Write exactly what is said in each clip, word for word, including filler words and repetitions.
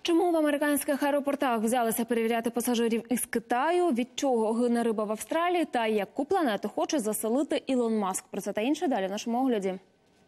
Чому в американських аеропортах взялися перевіряти пасажирів із Китаю, від чого гине риба в Австралії та яку планету хоче заселити Ілон Маск? Про це та інше далі в нашому огляді.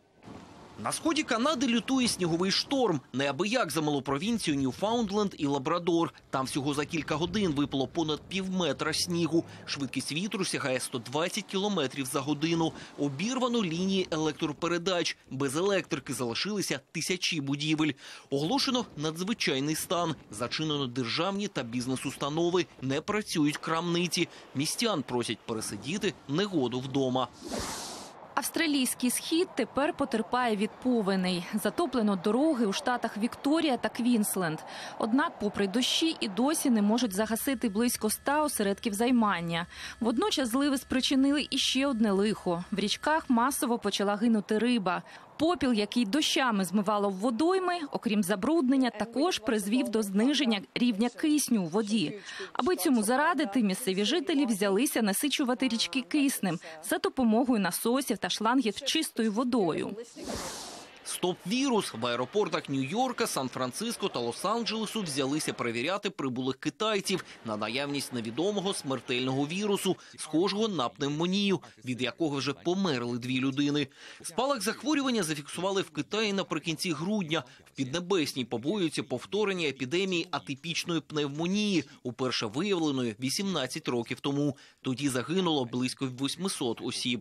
На сході Канади лютує сніговий шторм. Неабияк замило провінцію Ньюфаундленд і Лабрадор. Там всього за кілька годин випало понад півметра снігу. Швидкість вітру сягає сто двадцять кілометрів за годину. Обірвано лінії електропередач. Без електрики залишилися тисячі будівель. Оголошено надзвичайний стан. Зачинено державні та бізнес-установи. Не працюють крамниці. Містян просять пересидіти негоду вдома. Австралійський схід тепер потерпає від повеней. Затоплено дороги у штатах Вікторія та Квінсленд. Однак, попри дощі, і досі не можуть загасити близько ста осередків займання. Водночас зливи спричинили іще одне лихо. В річках масово почала гинути риба. Попіл, який дощами змивало в водойми, окрім забруднення, також призвів до зниження рівня кисню у воді. Аби цьому зарадити, місцеві жителі взялися насичувати річки киснем за допомогою насосів та шлангів з чистою водою. Стоп-вірус. В аеропортах Нью-Йорка, Сан-Франциско та Лос-Анджелесу взялися перевіряти прибулих китайців на наявність невідомого смертельного вірусу, схожого на пневмонію, від якого вже померли дві людини. Спалах захворювання зафіксували в Китаї наприкінці грудня. В Піднебесній побоюються повторення епідемії атипічної пневмонії, уперше виявленої вісімнадцять років тому. Тоді загинуло близько восьмисот осіб.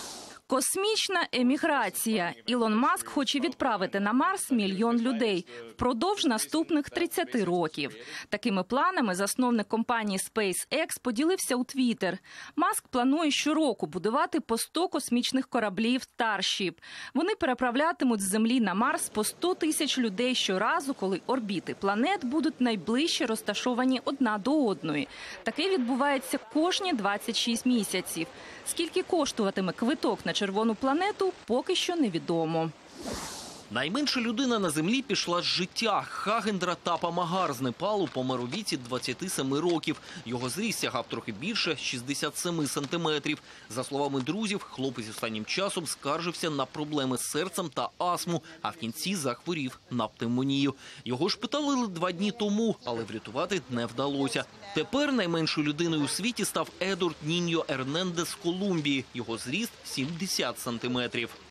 Космічна еміграція. Ілон Маск хоче відправити на Марс мільйон людей впродовж наступних тридцяти років. Такими планами засновник компанії SpaceX поділився у Твіттер. Маск планує щороку будувати по сто космічних кораблів Starship. Вони переправлятимуть з Землі на Марс по сто тисяч людей щоразу, коли орбіти планет будуть найближче розташовані одна до одної. Таке відбувається кожні двадцять шість місяців. Скільки коштуватиме квиток на червону планету, поки що невідомо. Найменша людина на землі пішла з життя. Хагендра Тапа-Магар з Непалу помер у віці двадцяти семи років. Його зріст сягав трохи більше – шістдесят семи сантиметрів. За словами друзів, хлопець останнім часом скаржився на проблеми з серцем та астму, а в кінці захворів на пневмонію. Його шпиталили два дні тому, але врятувати не вдалося. Тепер найменшою людиною у світі став Едуард Ніньо Ернандес з Колумбії. Його зріст – сімдесят сантиметрів.